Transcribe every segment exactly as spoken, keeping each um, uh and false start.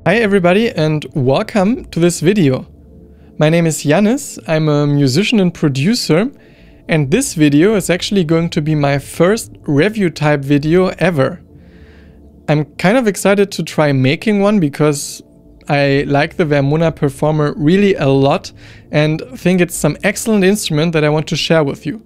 Hi everybody and welcome to this video. My name is Yannis, I'm a musician and producer, and this video is actually going to be my first review type video ever. I'm kind of excited to try making one because I like the Vermona Performer really a lot and think it's some excellent instrument that I want to share with you.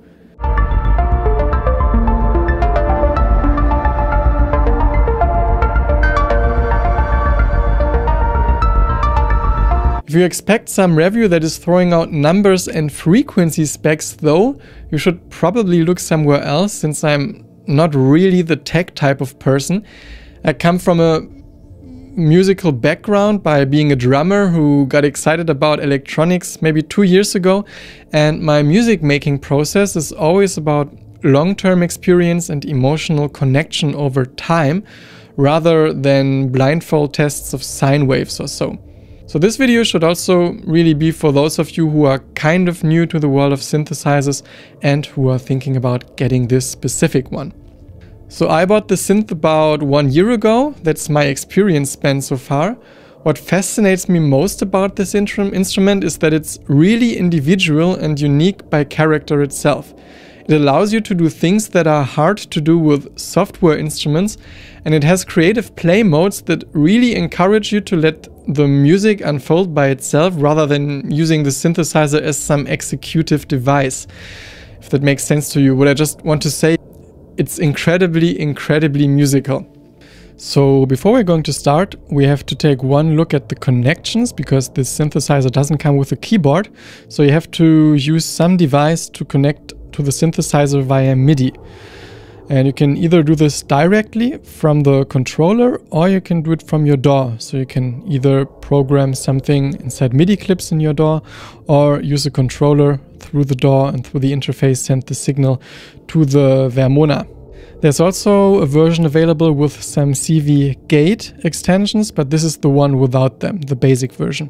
If you expect some review that is throwing out numbers and frequency specs though, you should probably look somewhere else, since I'm not really the tech type of person. I come from a musical background by being a drummer who got excited about electronics maybe two years ago, and my music making process is always about long-term experience and emotional connection over time, rather than blindfold tests of sine waves or so. So this video should also really be for those of you who are kind of new to the world of synthesizers and who are thinking about getting this specific one. So I bought the synth about one year ago. That's my experience span so far. What fascinates me most about this instrument is that it's really individual and unique by character itself. It allows you to do things that are hard to do with software instruments, and it has creative play modes that really encourage you to let the music unfold by itself rather than using the synthesizer as some executive device. If that makes sense to you, what I just want to say, it's incredibly, incredibly musical. So before we're going to start, we have to take one look at the connections, because this synthesizer doesn't come with a keyboard. So you have to use some device to connect to the synthesizer via MIDI. And you can either do this directly from the controller, or you can do it from your D A W. So you can either program something inside MIDI clips in your D A W, or use a controller through the D A W and through the interface send the signal to the Vermona. There's also a version available with some C V gate extensions, but this is the one without them, the basic version.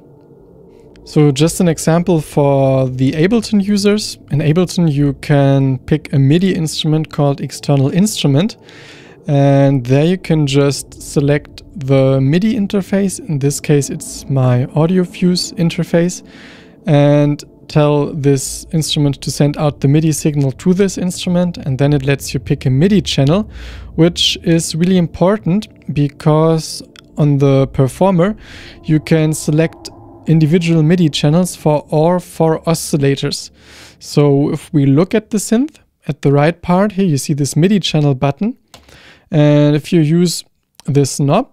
So just an example for the Ableton users. In Ableton you can pick a MIDI instrument called External Instrument, and there you can just select the MIDI interface. In this case it's my AudioFuse interface, and tell this instrument to send out the MIDI signal to this instrument, and then it lets you pick a MIDI channel, which is really important because on the Performer you can select individual MIDI channels for all four oscillators. So if we look at the synth, at the right part here you see this MIDI channel button, and if you use this knob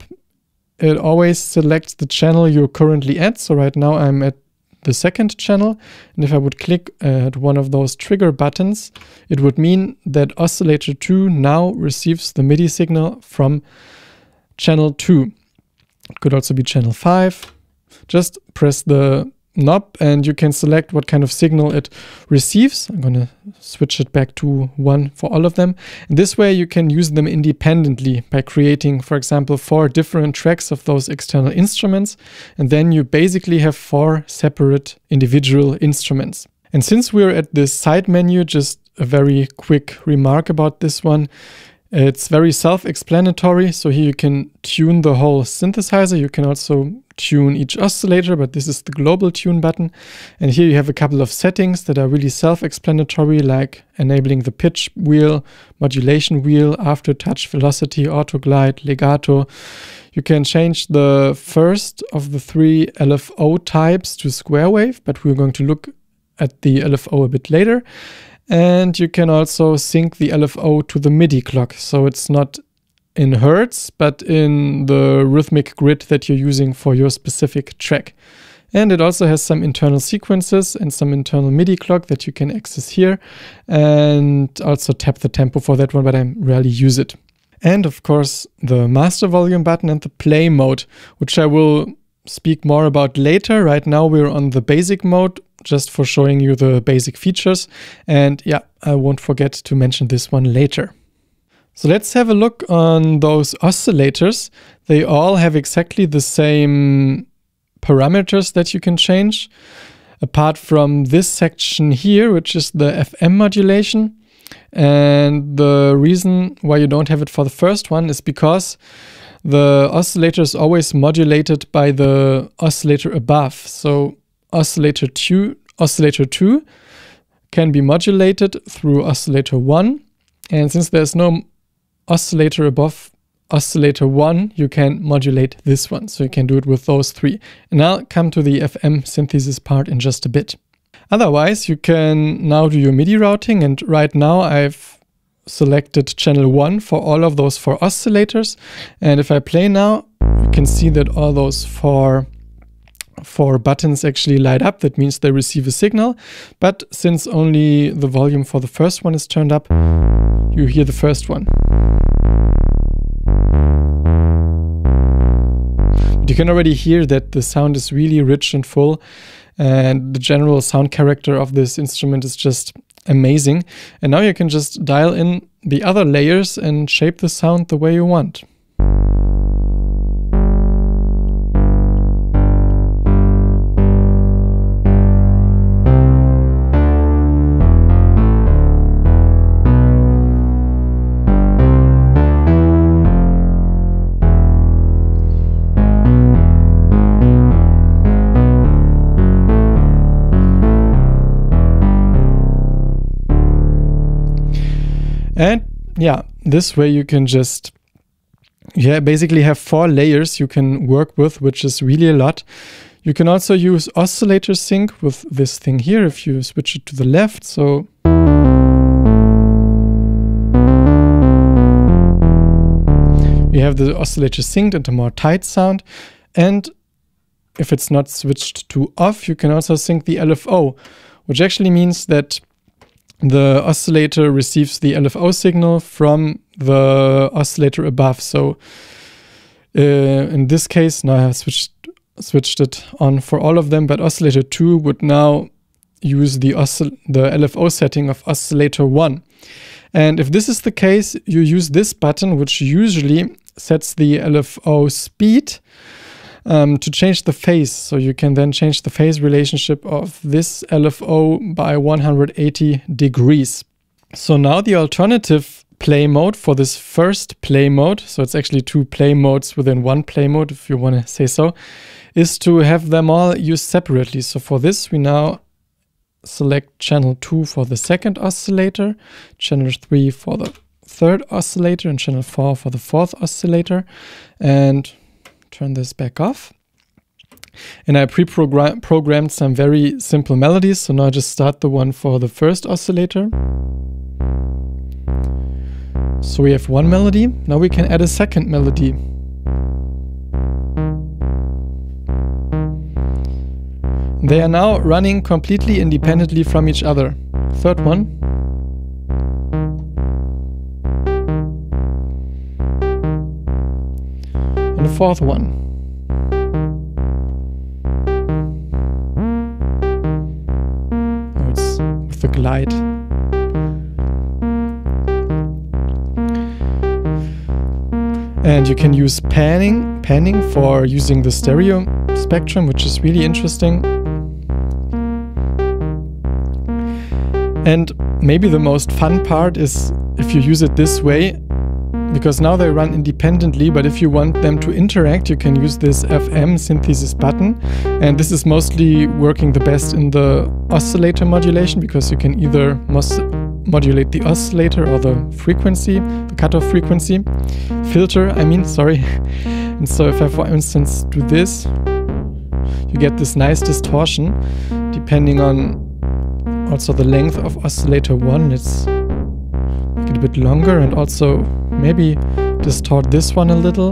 it always selects the channel you're currently at. So right now I'm at the second channel, and if I would click at one of those trigger buttons, it would mean that oscillator two now receives the MIDI signal from channel two. It could also be channel five. Just press the knob and you can select what kind of signal it receives. I'm going to switch it back to one for all of them. And this way you can use them independently by creating, for example, four different tracks of those external instruments. And then you basically have four separate individual instruments. And since we're at this side menu, just a very quick remark about this one. It's very self-explanatory, so here you can tune the whole synthesizer. You can also tune each oscillator, but this is the global tune button. And here you have a couple of settings that are really self-explanatory, like enabling the pitch wheel, modulation wheel, aftertouch, velocity, auto glide, legato. You can change the first of the three L F O types to square wave, but we're going to look at the L F O a bit later. And you can also sync the L F O to the MIDI clock, so it's not in hertz, but in the rhythmic grid that you're using for your specific track. And it also has some internal sequences and some internal MIDI clock that you can access here, and also tap the tempo for that one, but I rarely use it. And of course the master volume button and the play mode, which I will speak more about later. Right now we're on the basic mode, just for showing you the basic features. And yeah, I won't forget to mention this one later. So let's have a look on those oscillators. They all have exactly the same parameters that you can change, apart from this section here, which is the F M modulation. And the reason why you don't have it for the first one is because the oscillator is always modulated by the oscillator above. So oscillator two, oscillator two can be modulated through oscillator one. And since there's no oscillator above oscillator one, you can modulate this one. So you can do it with those three. And I'll come to the F M synthesis part in just a bit. Otherwise, you can now do your MIDI routing. And right now I've selected channel one for all of those four oscillators. And if I play now, you can see that all those four four buttons actually light up. That means they receive a signal. But since only the volume for the first one is turned up, you hear the first one. But you can already hear that the sound is really rich and full, and the general sound character of this instrument is just amazing. And now you can just dial in the other layers and shape the sound the way you want. And yeah, this way you can just yeah basically have four layers you can work with, which is really a lot. You can also use oscillator sync with this thing here if you switch it to the left. So we have the oscillator synced into more tight sound. And if it's not switched to off, you can also sync the L F O, which actually means that the oscillator receives the L F O signal from the oscillator above. So uh, in this case, now I have switched, switched it on for all of them, but oscillator two would now use the, the L F O setting of oscillator one. And if this is the case, you use this button, which usually sets the L F O speed Um, to change the phase. So you can then change the phase relationship of this L F O by one hundred eighty degrees. So now the alternative play mode for this first play mode, so it's actually two play modes within one play mode, if you want to say so, is to have them all used separately. So for this, we now select channel two for the second oscillator, channel three for the third oscillator, and channel four for the fourth oscillator. And turn this back off. And I pre-programmed some very simple melodies. So now I just start the one for the first oscillator. So we have one melody. Now we can add a second melody. They are now running completely independently from each other. Third one. And the fourth one. Oh, it's with the glide. And you can use panning, panning for using the stereo spectrum, which is really interesting. And maybe the most fun part is if you use it this way, because now they run independently, but if you want them to interact, you can use this F M synthesis button. And this is mostly working the best in the oscillator modulation, because you can either modulate the oscillator or the frequency, the cutoff frequency, filter, I mean, sorry. And so if I, for instance, do this, you get this nice distortion, depending on also the length of oscillator one. Let's make it a bit longer and also maybe distort this one a little.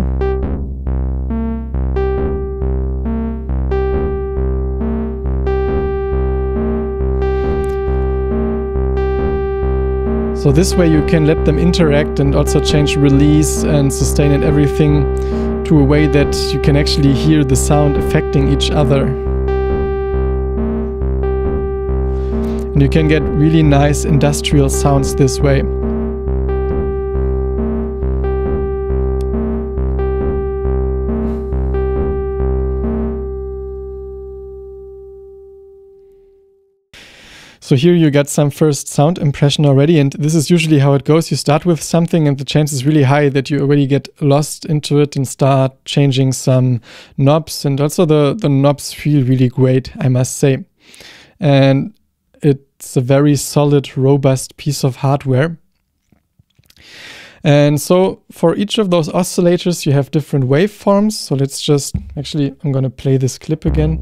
So this way you can let them interact and also change release and sustain and everything to a way that you can actually hear the sound affecting each other. And you can get really nice industrial sounds this way. So here you get some first sound impression already, and this is usually how it goes. You start with something and the chance is really high that you already get lost into it and start changing some knobs, and also the, the knobs feel really great, I must say. And it's a very solid, robust piece of hardware. And so for each of those oscillators you have different waveforms. So let's just, actually I'm gonna play this clip again.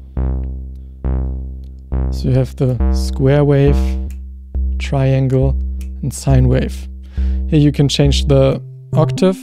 So you have the square wave, triangle, and sine wave. Here you can change the octave.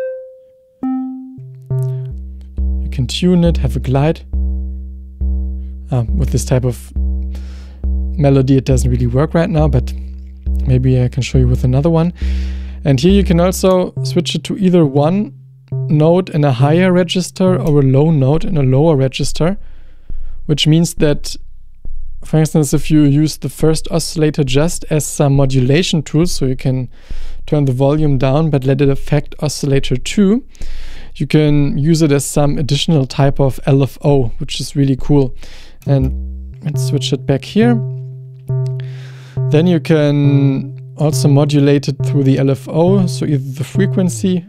You can tune it, have a glide. Ah, with this type of melody it doesn't really work right now, but maybe I can show you with another one. And here you can also switch it to either one note in a higher register or a low note in a lower register, which means that, for instance, if you use the first oscillator just as some modulation tool, so you can turn the volume down but let it affect oscillator two, you can use it as some additional type of L F O, which is really cool. And let's switch it back here. Then you can also modulate it through the L F O, so either the frequency.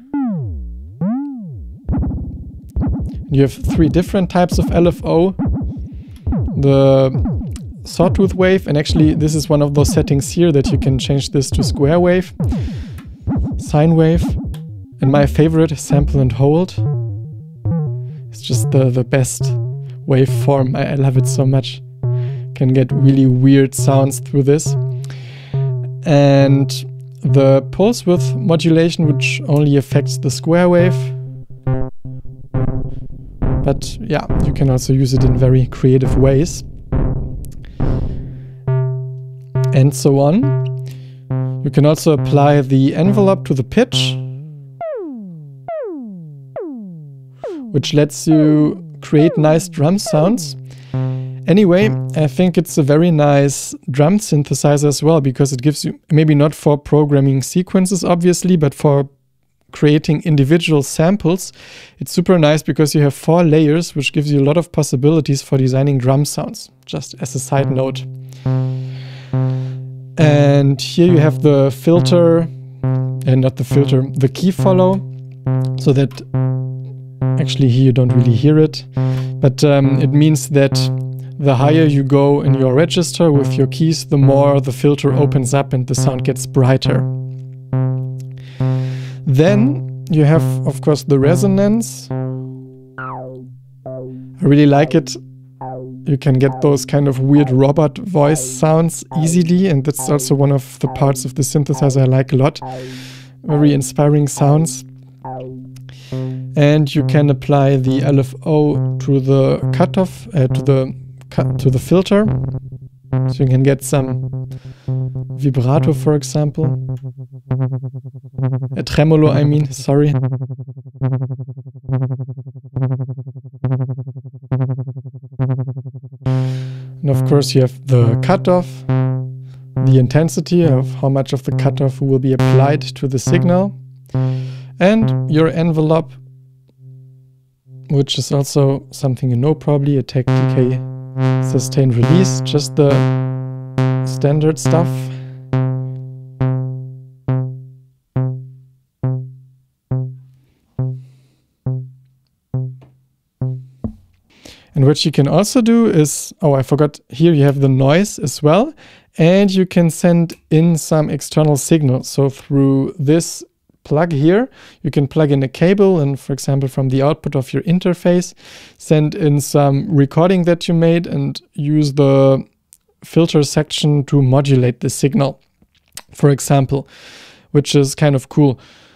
You have three different types of L F O. The sawtooth wave, and actually this is one of those settings here that you can change this to square wave, sine wave, and my favorite, sample and hold. It's just the, the best waveform. I, I love it so much. Can get really weird sounds through this. And the pulse width modulation, which only affects the square wave. But yeah, you can also use it in very creative ways. And so on. You can also apply the envelope to the pitch, which lets you create nice drum sounds. Anyway, I think it's a very nice drum synthesizer as well, because it gives you, maybe not for programming sequences obviously, but for creating individual samples, it's super nice because you have four layers, which gives you a lot of possibilities for designing drum sounds, just as a side note. And here you have the filter, and not the filter, the key follow, so that actually here you don't really hear it, but um, it means that the higher you go in your register with your keys, the more the filter opens up and the sound gets brighter. Then you have, of course, the resonance. I really like it. You can get those kind of weird robot voice sounds easily, and that's also one of the parts of the synthesizer I like a lot. Very inspiring sounds. And you can apply the L F O to the cutoff, uh, to the to the filter, so you can get some vibrato, for example, a tremolo, I mean, sorry. And of course you have the cutoff, the intensity of how much of the cutoff will be applied to the signal, and your envelope, which is also something you know probably, attack, decay, sustain, release, just the standard stuff. And what you can also do is, oh, I forgot, here you have the noise as well, and you can send in some external signal. So through this plug here, you can plug in a cable and, for example, from the output of your interface, send in some recording that you made and use the filter section to modulate the signal, for example, which is kind of cool.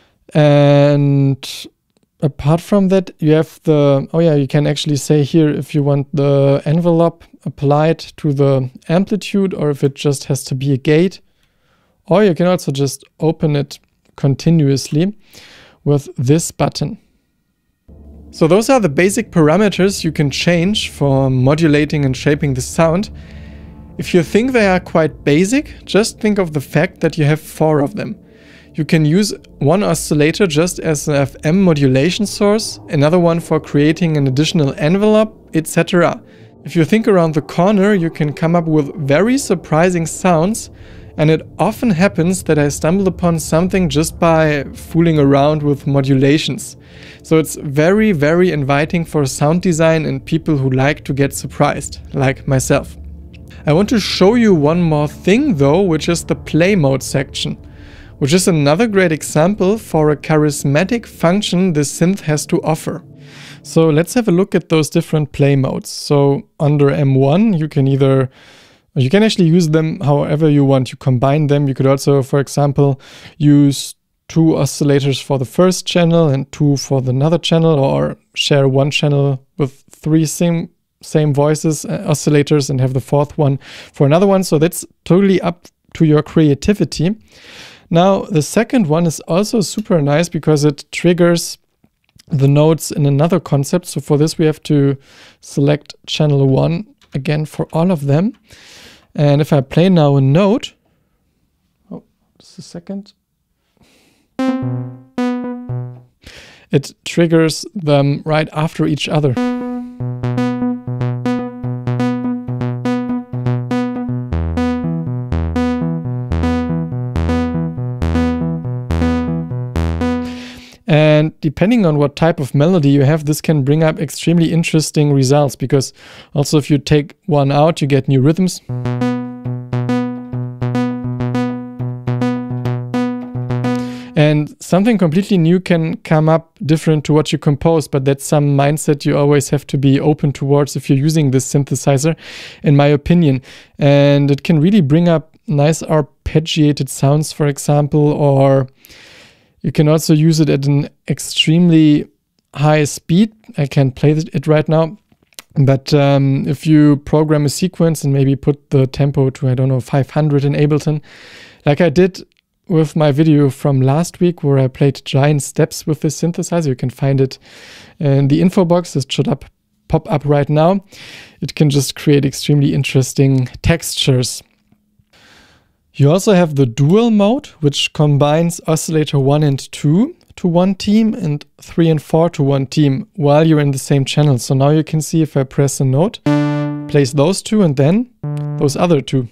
And apart from that, you have the, oh yeah, you can actually say here if you want the envelope applied to the amplitude or if it just has to be a gate, or you can also just open it continuously with this button. So those are the basic parameters you can change for modulating and shaping the sound. If you think they are quite basic, just think of the fact that you have four of them. You can use one oscillator just as an F M modulation source, another one for creating an additional envelope, et cetera. If you think around the corner, you can come up with very surprising sounds, and it often happens that I stumble upon something just by fooling around with modulations. So it's very, very inviting for sound design and people who like to get surprised, like myself. I want to show you one more thing though, which is the play mode section, which is another great example for a charismatic function this synth has to offer. So let's have a look at those different play modes. So under M one, you can either, you can actually use them however you want. You combine them. You could also, for example, use two oscillators for the first channel and two for the another channel, or share one channel with three same, same voices, uh, oscillators, and have the fourth one for another one. So that's totally up to your creativity. Now, the second one is also super nice because it triggers the notes in another concept. So for this we have to select channel one again for all of them. And if I play now a note, oh, just a second, it triggers them right after each other. And depending on what type of melody you have, this can bring up extremely interesting results, because also if you take one out, you get new rhythms. And something completely new can come up different to what you compose, but that's some mindset you always have to be open towards if you're using this synthesizer, in my opinion. And it can really bring up nice arpeggiated sounds, for example, or you can also use it at an extremely high speed. I can't play it right now, but um, if you program a sequence and maybe put the tempo to, I don't know, five hundred in Ableton, like I did with my video from last week where I played giant steps with this synthesizer. You can find it in the info box. It should up, pop up right now. It can just create extremely interesting textures. You also have the dual mode, which combines oscillator one and two to one team and three and four to one team while you're in the same channel. So now you can see if I press a note, plays those two and then those other two.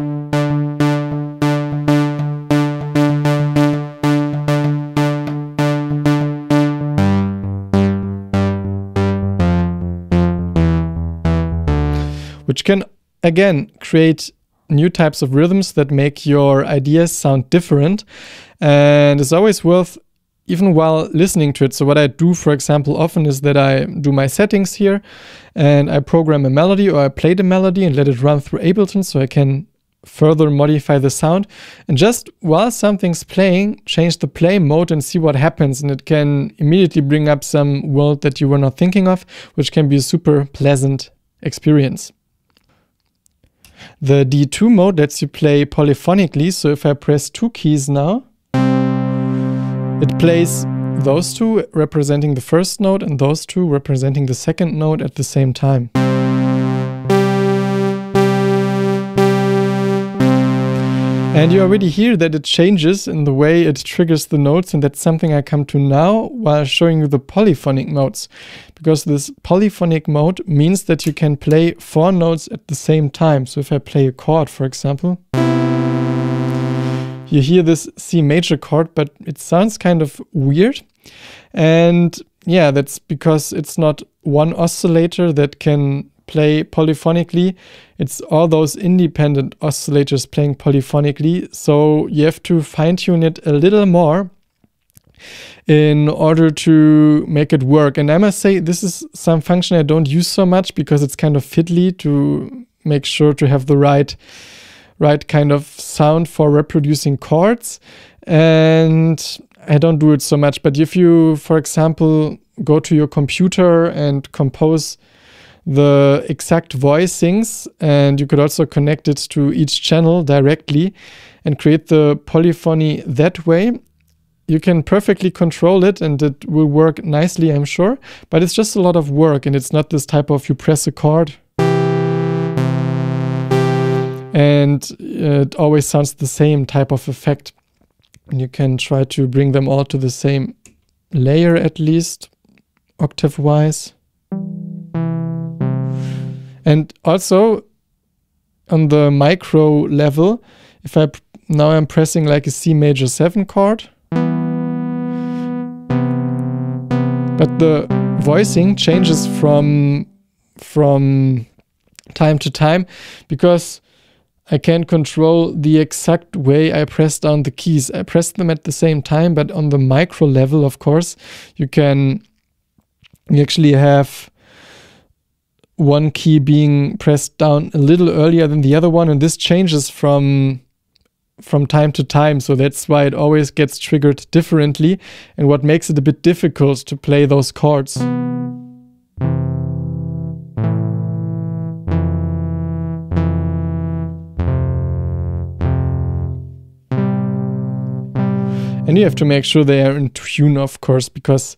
Which can, again, create new types of rhythms that make your ideas sound different. And it's always worth, even while listening to it. So what I do, for example, often is that I do my settings here and I program a melody, or I play the melody and let it run through Ableton so I can further modify the sound. And just while something's playing, change the play mode and see what happens. And it can immediately bring up some world that you were not thinking of, which can be a super pleasant experience. The D two mode lets you play polyphonically, so if I press two keys now, it plays those two representing the first note and those two representing the second note at the same time. And you already hear that it changes in the way it triggers the notes, and that's something I come to now while showing you the polyphonic modes. Because this polyphonic mode means that you can play four notes at the same time. So if I play a chord, for example, you hear this C major chord, but it sounds kind of weird. And yeah, that's because it's not one oscillator that can play polyphonically. It's all those independent oscillators playing polyphonically. So you have to fine-tune it a little more in order to make it work. And I must say, this is some function I don't use so much because it's kind of fiddly to make sure to have the right right kind of sound for reproducing chords. And I don't do it so much. But if you, for example, go to your computer and compose the exact voicings, and you could also connect it to each channel directly and create the polyphony that way, you can perfectly control it and it will work nicely, I'm sure. But it's just a lot of work, and it's not this type of you press a chord and it always sounds the same type of effect. And you can try to bring them all to the same layer, at least octave wise. And also on the micro level, if I now I'm pressing like a C major seven chord, but the voicing changes from from time to time because I can't control the exact way I press down the keys. I press them at the same time, but on the micro level, of course, you can you actually have one key being pressed down a little earlier than the other one, and this changes from from time to time, so that's why it always gets triggered differently, and what makes it a bit difficult to play those chords. And you have to make sure they are in tune, of course, because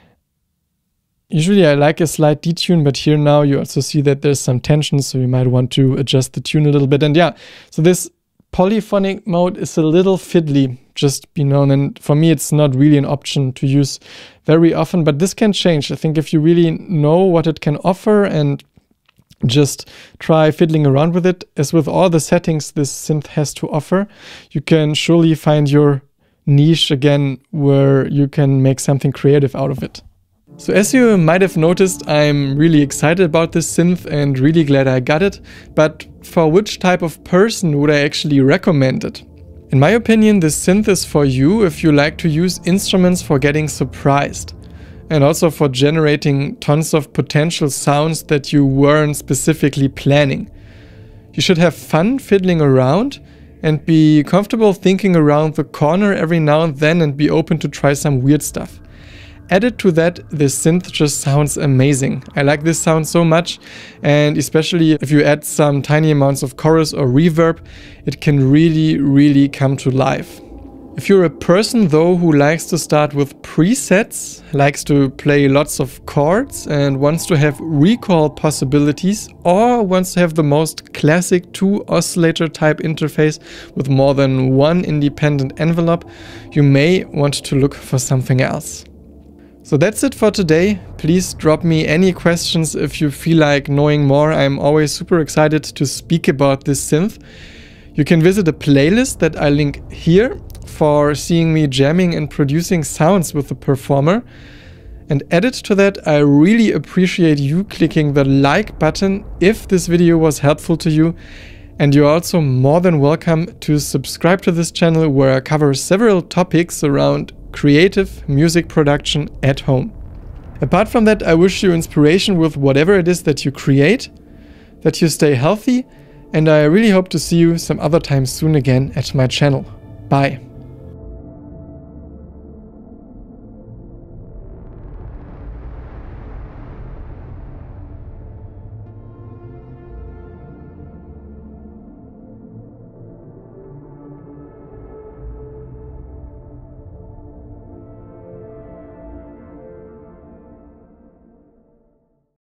usually I like a slight detune, but here now you also see that there's some tension, so you might want to adjust the tune a little bit. And yeah, so this polyphonic mode is a little fiddly, just be known, and for me it's not really an option to use very often, but this can change. I think if you really know what it can offer and just try fiddling around with it, as with all the settings this synth has to offer, you can surely find your niche again where you can make something creative out of it. So as you might have noticed, I'm really excited about this synth and really glad I got it, but for which type of person would I actually recommend it? In my opinion, this synth is for you if you like to use instruments for getting surprised, and also for generating tons of potential sounds that you weren't specifically planning. You should have fun fiddling around and be comfortable thinking around the corner every now and then and be open to try some weird stuff. Added to that, this synth just sounds amazing. I like this sound so much, and especially if you add some tiny amounts of chorus or reverb, it can really, really come to life. If you're a person though who likes to start with presets, likes to play lots of chords and wants to have recall possibilities, or wants to have the most classic two oscillator type interface with more than one independent envelope, you may want to look for something else. So that's it for today. Please drop me any questions if you feel like knowing more. I'm always super excited to speak about this synth. You can visit a playlist that I link here for seeing me jamming and producing sounds with the performer. And added to that, I really appreciate you clicking the like button if this video was helpful to you. And you're also more than welcome to subscribe to this channel where I cover several topics around creative music production at home. Apart from that, I wish you inspiration with whatever it is that you create, that you stay healthy, and I really hope to see you some other time soon again at my channel. Bye.